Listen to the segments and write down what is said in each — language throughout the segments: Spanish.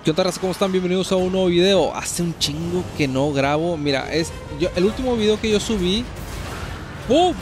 ¿Qué onda, raza? ¿Cómo están? Bienvenidos a un nuevo video. Hace un chingo que no grabo. Mira, el último video que yo subí. ¡Pum!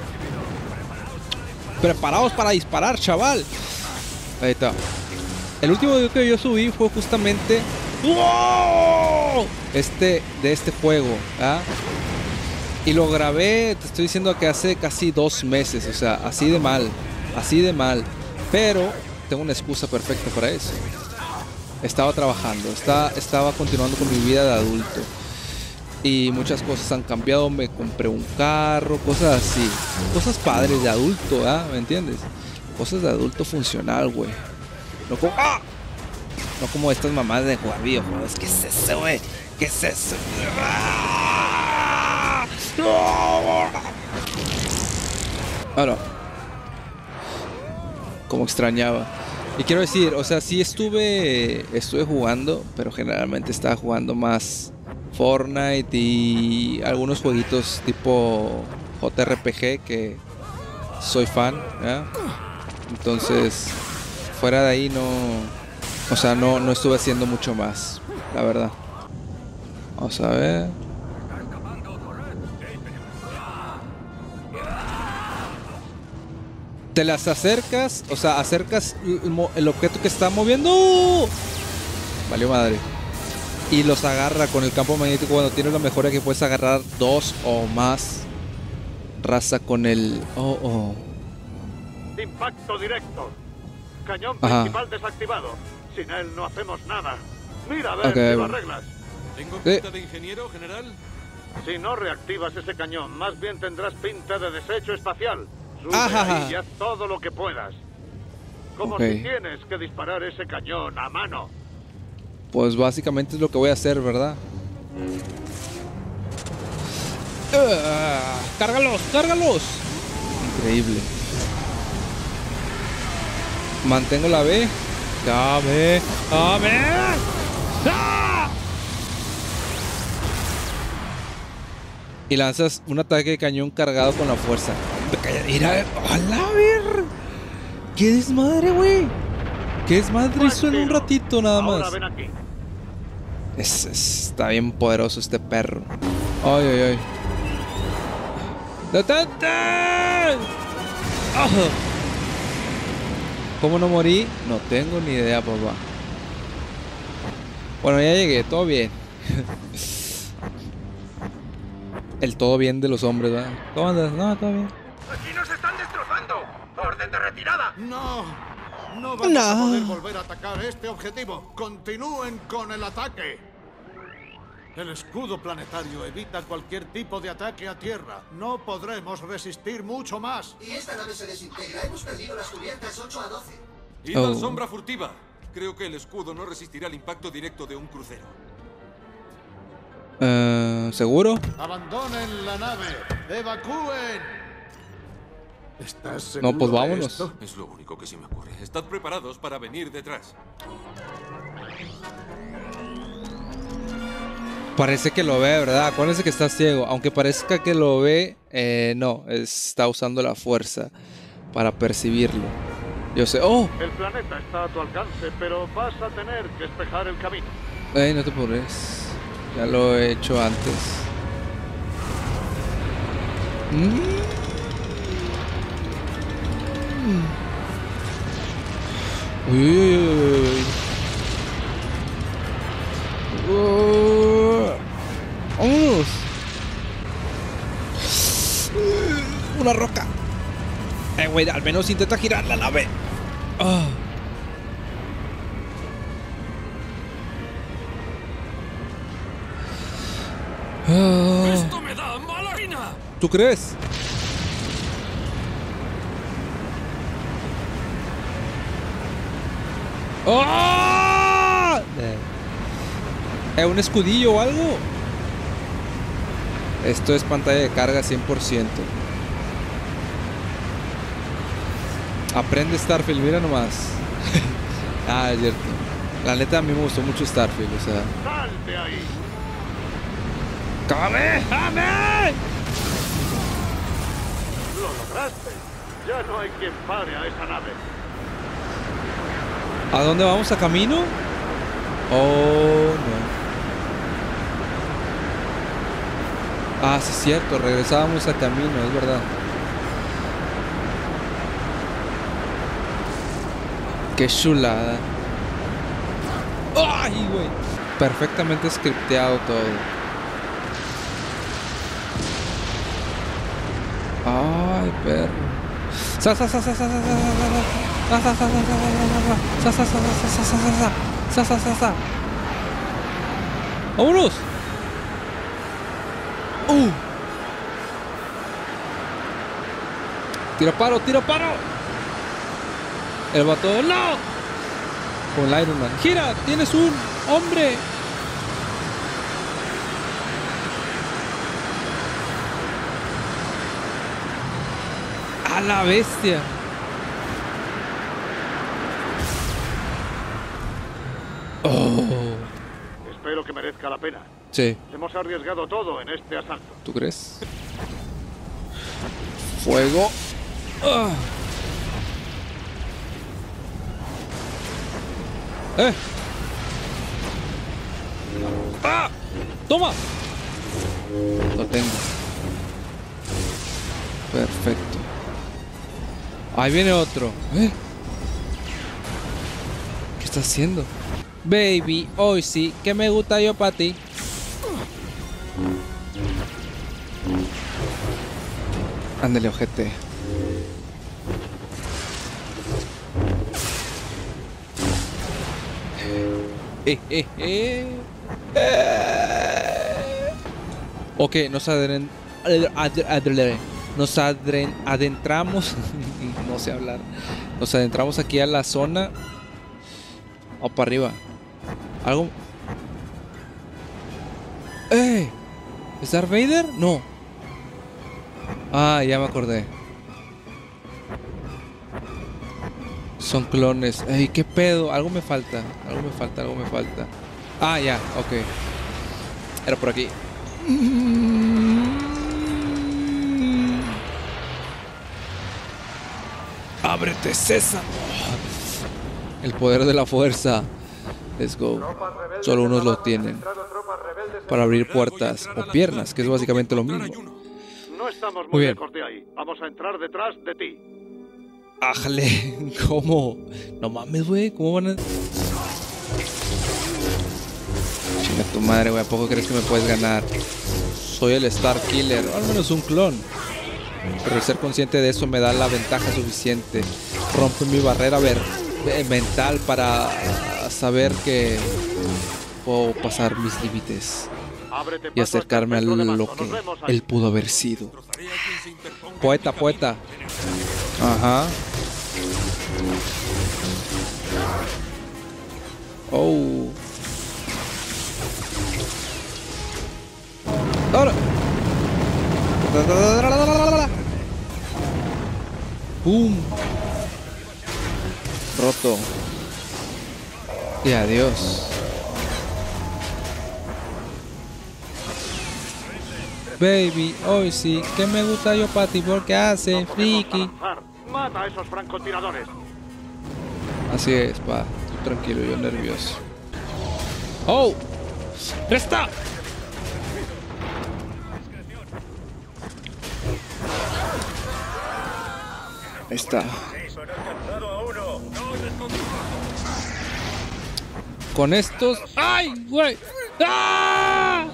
Preparados para disparar, chaval. Ahí está. El último video que yo subí fue justamente ¡wow! De este juego, ¿ah? Y lo grabé, te estoy diciendo que hace casi 2 meses. O sea, así de mal. Así de mal. Pero tengo una excusa perfecta para eso. Estaba trabajando, estaba continuando con mi vida de adulto. Y muchas cosas han cambiado. Me compré un carro, cosas así. Cosas padres de adulto, ¿ah? ¿Me entiendes? Cosas de adulto funcional, güey. No como, ¡ah! No como estas mamás de jugar videojuegos. ¿Qué es eso, güey? ¿Qué es eso? ¡Ah! Ahora, como extrañaba. Y quiero decir, o sea, sí estuve jugando, pero generalmente estaba jugando más Fortnite y algunos jueguitos tipo JRPG que soy fan, ¿ya? Entonces, fuera de ahí o sea, no estuve haciendo mucho más, la verdad. Vamos a ver. Te las acercas, o sea, acercas el objeto que está moviendo. Valió madre. Y los agarra con el campo magnético. Cuando tienes la mejora que puedes agarrar 2 o más. Raza con el... Impacto directo. Cañón principal desactivado. Sin él no hacemos nada. Mira a ver si lo arreglas. ¿Tengo pinta de ingeniero, general? Si no reactivas ese cañón, más bien tendrás pinta de desecho espacial. Sube ahí y haz todo lo que puedas. Como si tienes que disparar ese cañón a mano. Pues básicamente es lo que voy a hacer, ¿verdad? ¡Cárgalos! ¡Cárgalos! Increíble. Mantengo la B. ¡A B! ¡A B! ¡Ah! Y lanzas un ataque de cañón cargado con la fuerza. Mira, ¡hola, ver! ¡Qué desmadre, güey! ¡Qué desmadre hizo en un ratito nada más! Ahora ven aquí. Está bien poderoso este perro. ¡Ay, ay, ay! ¡Detente! ¡Oh! ¿Cómo no morí? No tengo ni idea, papá. Bueno, ya llegué, todo bien. El todo bien de los hombres, ¿verdad? ¿Cómo andas? No, todo bien. ¡Aquí nos están destrozando! ¡Orden de retirada! No vamos a poder volver a atacar este objetivo. Continúen con el ataque. El escudo planetario evita cualquier tipo de ataque a tierra. No podremos resistir mucho más. Y esta nave se desintegra. Hemos perdido las cubiertas 8 a 12. Id al sombra furtiva. Creo que el escudo no resistirá el impacto directo de un crucero. ¿Seguro? Abandonen la nave. Evacúen. ¿Estás seguro? No, pues vámonos. Esto? Es lo único que se me ocurre. Estad preparados para venir detrás. Parece que lo ve, ¿verdad? Acuérdense que está ciego. Aunque parezca que lo ve, no. Está usando la fuerza para percibirlo. Yo sé. ¡Oh! El planeta está a tu alcance, pero vas a tener que despejar el camino. No te apures. Ya lo he hecho antes. Uy, uy, uy, uy. ¡Vámonos! Una roca. Güey, al menos intenta girar la nave. ¡Esto me da mala harina! ¿Tú crees? ¡Oh! ¿Un escudillo o algo? Esto es pantalla de carga 100%. Aprende Starfield, mira nomás. Es cierto. La neta a mí me gustó mucho Starfield, o sea. ¡Salte ahí! ¡Kamehameha! ¡Lo lograste! Ya no hay quien pare a esa nave. ¿A dónde vamos? ¿A camino? Oh, no. Ah, sí es cierto, regresábamos a camino, es verdad. Qué chulada. ¡Ay, güey! Perfectamente scripteado todo. Ay, perro. ¡Vámonos! ¡Tira paro, tira paro! El vato, ¡no! Con el Iron Man. ¡Gira! ¡Tienes un hombre! ¡A la bestia! Oh. Espero que merezca la pena. Sí. Hemos arriesgado todo en este asalto. ¿Tú crees? Fuego. ¡Ah! ¡Toma! Lo tengo. Perfecto. Ahí viene otro. ¿Qué estás haciendo? Baby, hoy sí, que me gusta yo para ti. Ándale, ojete. Ok, nos adentramos. No sé hablar. Nos adentramos aquí a la zona. O para arriba. Algo. ¿Es Darth Vader? No. Ah, ya me acordé. Son clones. Ey, qué pedo. Algo me falta. Algo me falta, algo me falta. Ah, ya, ok. Era por aquí. ¡Ábrete, César! El poder de la fuerza. Let's go. Solo unos lo tienen. Para abrir puertas o piernas, que es básicamente lo mismo. No estamos muy lejos de ahí. Vamos a entrar detrás de ti. ¡Ájale! ¿Cómo? No mames, güey. ¿Cómo van a...? Chinga tu madre, güey. ¿A poco crees que me puedes ganar? Soy el Star Killer. O al menos un clon. Pero el ser consciente de eso me da la ventaja suficiente. Rompe mi barrera mental para saber que puedo pasar mis límites y acercarme a lo que él pudo haber sido. Poeta, poeta. Ajá. Oh. Ahora. ¡Pum! Roto. Y adiós. Baby, hoy sí, que me gusta yo para ti porque hace friki. Mata a esos francotiradores. Así es, pa. Tú tranquilo, yo nervioso. ¡Oh! ¡Está! Ahí está. Con estos... ¡Ay, güey! ¡Ah!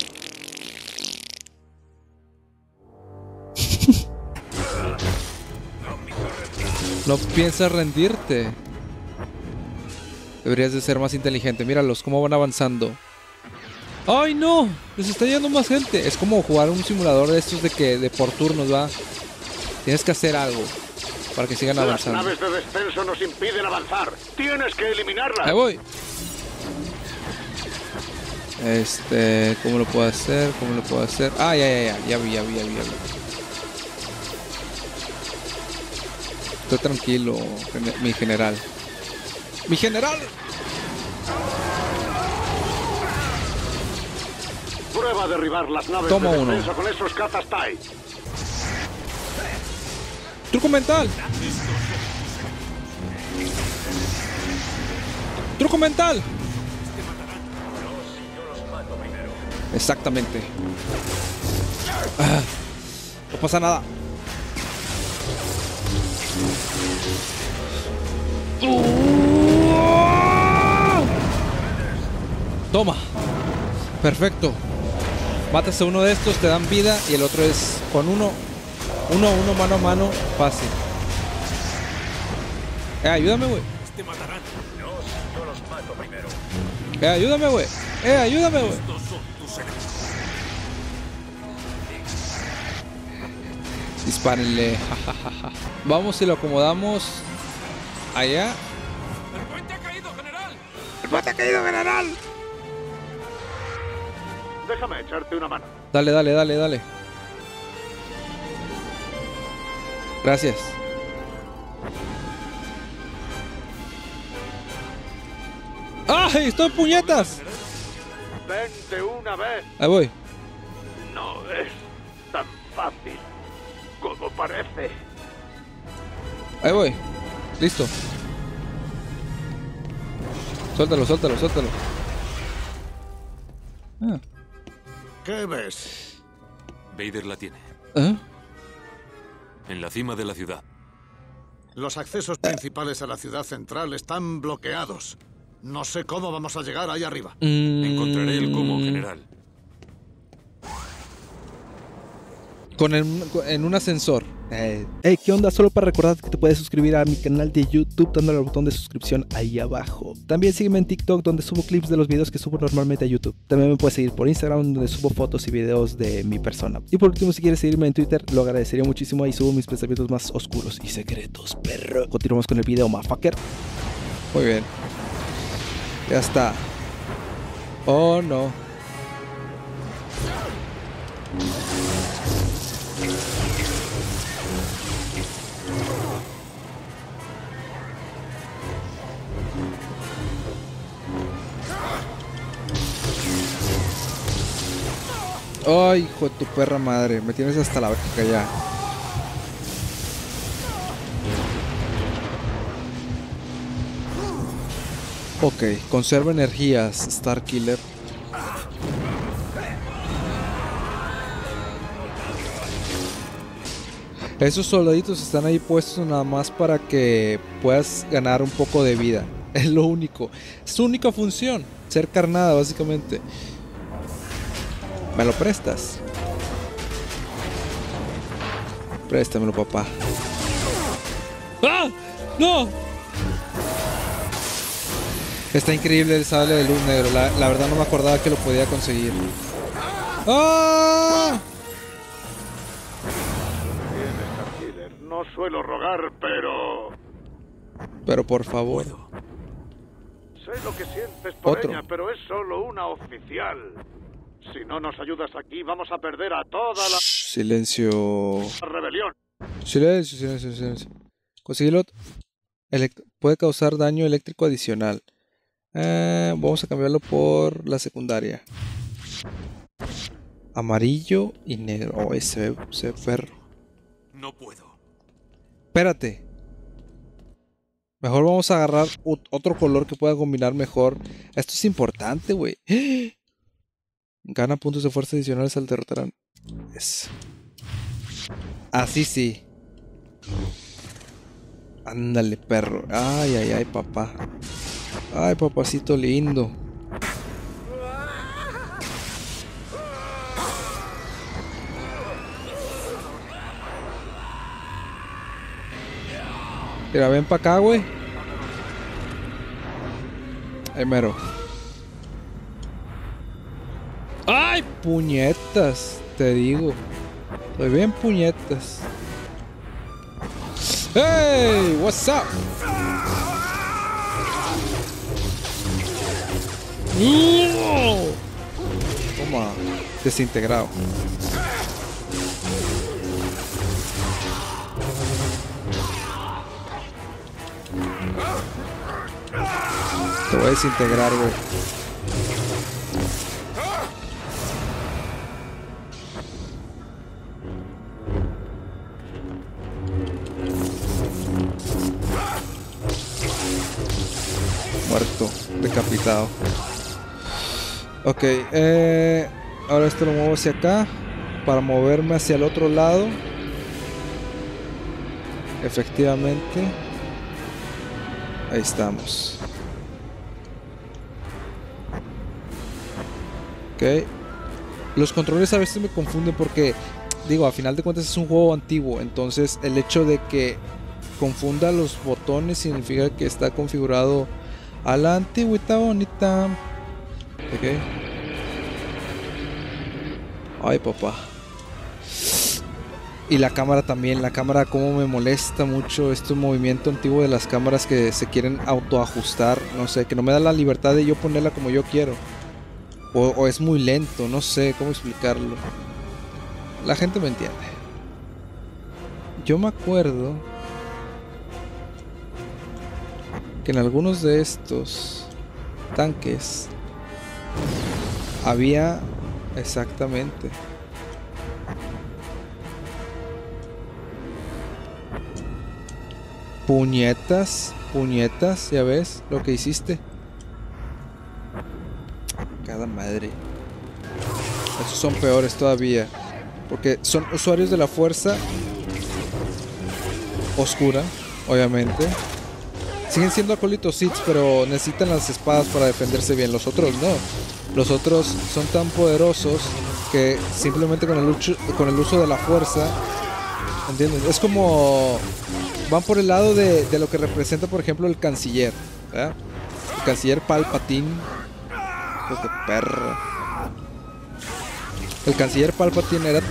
No piensas rendirte. Deberías de ser más inteligente. Míralos, cómo van avanzando. ¡Ay, no! Les está llegando más gente. Es como jugar un simulador de estos de por turnos, ¿va? Tienes que hacer algo para que sigan avanzando. Las naves de descenso nos impiden avanzar. Tienes que eliminarlas. Ahí voy. ¿Cómo lo puedo hacer? ¿Cómo lo puedo hacer? Ah, ya vi. Estoy tranquilo, mi general. ¡Mi general! Prueba a derribar las naves Toma de uno. defensa con esos cazas TIE. ¡Truco mental! ¡Truco mental! Exactamente. Ah, no pasa nada. Toma. Perfecto. Matas a uno de estos, te dan vida. Y el otro es con uno mano a mano. Fácil. Ayúdame, güey. Te matarán. No, yo los mato primero. Ayúdame, güey. Ayúdame, güey. Estos son tus enemigos. Dispárenle. Vamos y lo acomodamos allá. ¡El puente ha caído, general! ¡El puente ha caído, general! Déjame echarte una mano. Dale, dale, dale, dale. Gracias. ¡Ay! ¡Estoy en puñetas! Vente una vez. Ahí voy. No es tan fácil como parece. Ahí voy. Listo. Suéltalo, suéltalo, suéltalo. Ah. ¿Qué ves? Vader la tiene. ¿Ah? En la cima de la ciudad. Los accesos principales a la ciudad central están bloqueados. No sé cómo vamos a llegar ahí arriba. Encontraré el cómo, general. En un ascensor. Hey, ¿qué onda? Solo para recordarte que te puedes suscribir a mi canal de YouTube dándole al botón de suscripción ahí abajo. También sígueme en TikTok, donde subo clips de los videos que subo normalmente a YouTube. También me puedes seguir por Instagram, donde subo fotos y videos de mi persona. Y por último, si quieres seguirme en Twitter, lo agradecería muchísimo. Ahí subo mis pensamientos más oscuros y secretos, perro. Continuamos con el video, motherfucker. Muy bien. Ya está. Oh, no. Ay, hijo de tu perra madre. Me tienes hasta la verga ya. Ok, conserva energías, Starkiller. Esos soldaditos están ahí puestos nada más para que puedas ganar un poco de vida. Es lo único. Es su única función. Ser carnada, básicamente. ¿Me lo prestas? Préstamelo, papá. ¡Ah! ¡No! Está increíble el sable de luz negro. La verdad no me acordaba que lo podía conseguir. ¡Ah! Bien, Starkiller. No suelo rogar, Pero por favor. sé lo que sientes por Otro. ella, pero es solo una oficial. Si no nos ayudas aquí, vamos a perder a toda la Shh, silencio. rebelión. Silencio, silencio, silencio. Conseguirlo. Puede causar daño eléctrico adicional. Vamos a cambiarlo por la secundaria. Amarillo y negro. Oh, ese ve perro. No puedo. Espérate. Mejor vamos a agarrar otro color que pueda combinar mejor. Esto es importante, güey. Gana puntos de fuerza adicionales al derrotar. Así sí. Ándale, perro. Ay, ay, ay, papá. Ay, papacito lindo. Mira, ven para acá, güey. Ahí mero. ¡Ay, puñetas! Te digo. Estoy bien puñetas. ¡Hey! What's up? ¡No! Toma. Desintegrado. Te voy a desintegrar, güey. Muerto, decapitado. Ok, Ahora esto lo muevo hacia acá para moverme hacia el otro lado. Efectivamente. Ahí estamos. Ok. Los controles a veces me confunden porque, digo, a final de cuentas es un juego antiguo. Entonces el hecho de que confunda los botones significa que está configurado a la antigüita bonita. Ok. Ay, papá. Y la cámara también. La cámara como me molesta mucho este movimiento antiguo de las cámaras que se quieren autoajustar. No sé, que no me da la libertad de yo ponerla como yo quiero. O es muy lento, no sé cómo explicarlo. La gente me entiende. Yo me acuerdo que en algunos de estos tanques había exactamente puñetas, ya ves lo que hiciste. Cada madre. Esos son peores todavía, porque son usuarios de la fuerza oscura, obviamente. Siguen siendo acólitos Sith, pero necesitan las espadas para defenderse bien. Los otros no. Los otros son tan poderosos que simplemente con el uso de la fuerza, ¿entiendes? Es como van por el lado de lo que representa, por ejemplo, el canciller, ¿verdad? El canciller Palpatine. Hijos de perra. El canciller Palpatine era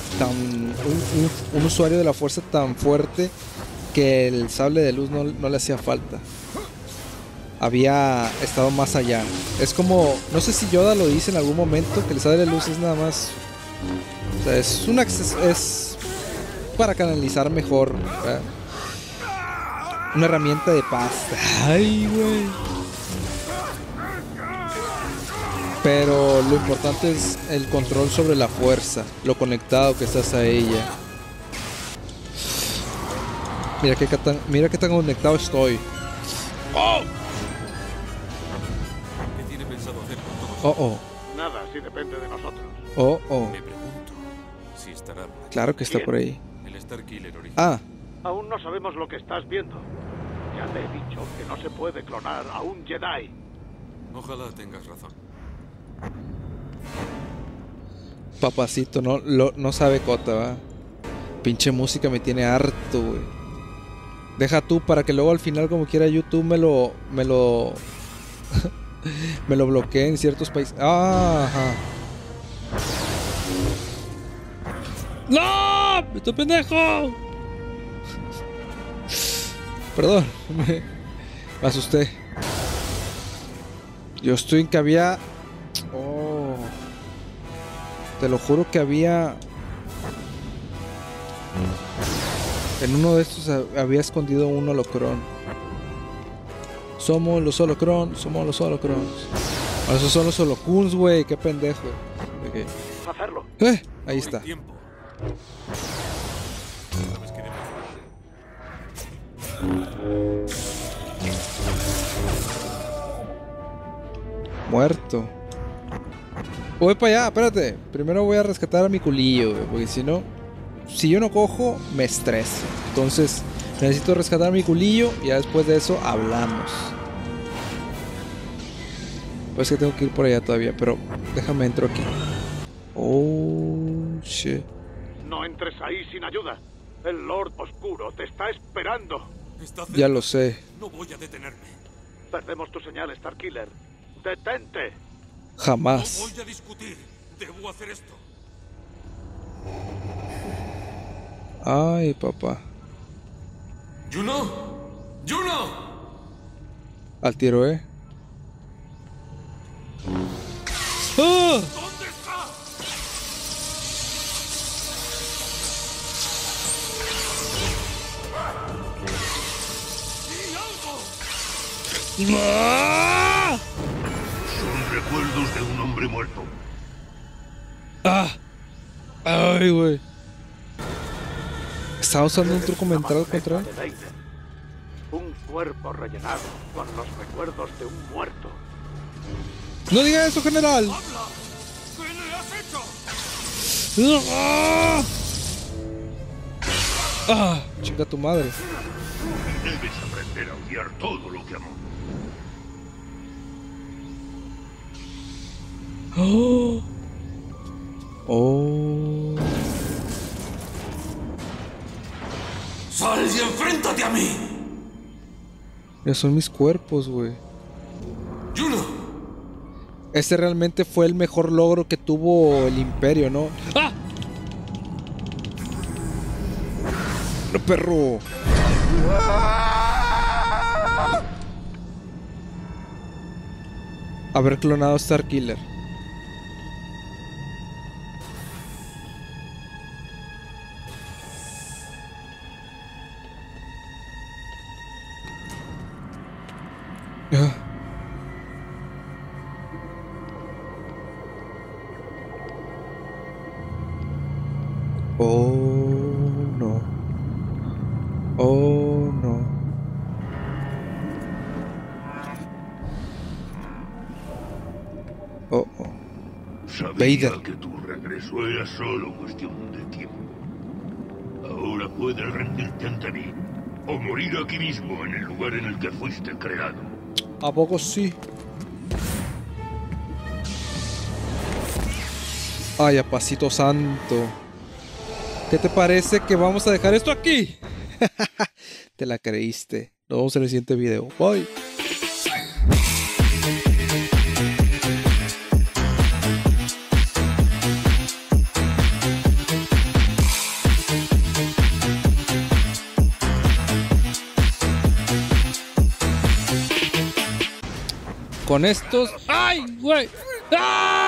un usuario de la fuerza tan fuerte que el sable de luz no le hacía falta. Había estado más allá. Es como, no sé si Yoda lo dice en algún momento, que el sable de luz es nada más, o sea, es para canalizar mejor, ¿verdad? Una herramienta de paz. Ay, güey. Pero lo importante es el control sobre la fuerza, lo conectado que estás a ella. Mira qué tan conectado estoy. ¡Oh! ¿Qué tiene pensado hacer con todo? Oh. Nada, si depende de nosotros. Oh. Me pregunto si estará por aquí. Claro que está por ahí. El Starkiller original. Ah. Aún no sabemos lo que estás viendo. Ya te he dicho que no se puede clonar a un Jedi. Ojalá tengas razón. Papacito, no sabe cota, ¿va? Pinche música me tiene harto, güey. Deja tú para que luego al final, como quiera, YouTube me lo me lo bloquee en ciertos países. Ajá. ¡No! ¡Estoy pendejo! Perdón, me asusté. Yo estoy en que había... Oh. Te lo juro que había... En uno de estos había escondido un holocrón. Somos los holocrons. Esos son los holocuns, güey. Qué pendejo. Okay. Hacerlo. Ahí está. Tiempo. ¿Sabes qué Muerto. Voy para allá, espérate. Primero voy a rescatar a mi culillo, güey, porque si no, si yo no cojo, me estreso. Entonces, necesito rescatar a mi culillo y ya después de eso hablamos. Pues que tengo que ir por allá todavía, pero déjame entro aquí. Oh, shit. No entres ahí sin ayuda. El Lord Oscuro te está esperando. Ya lo sé. No voy a detenerme. Perdemos tu señal, Starkiller. ¡Detente! Jamás. No voy a discutir. Debo hacer esto. Ay, papá. ¡Juno! ¡Juno! Al tiro, ¡Ah! ¿Dónde está? ¡Di algo! ¡Ah! Son recuerdos de un hombre muerto. ¡Ah! ¡Ay, güey! ¿Estaba usando un truco mental contra él? Un cuerpo rellenado con los recuerdos de un muerto. ¡No diga eso, general! ¡Habla! ¿Qué le has hecho? Chinga tu madre. Debes aprender a odiar todo lo que amo. ¡Sal y enfréntate a mí! Esos son mis cuerpos, güey. ¡Juno! Ese realmente fue el mejor logro que tuvo el Imperio, ¿no? ¡Ah! ¡No, perro! Haber clonado a Starkiller. Oh, no. Oh, no. Oh, oh. Sabía Vader. que tu regreso era solo cuestión de tiempo. Ahora puedes rendirte ante mí o morir aquí mismo en el lugar en el que fuiste creado. ¿A poco sí? Ay, apacito santo. ¿Qué te parece que vamos a dejar esto aquí? Te la creíste. Nos vemos en el siguiente video. Bye. Con estos... ¡Ay, güey! ¡Ah!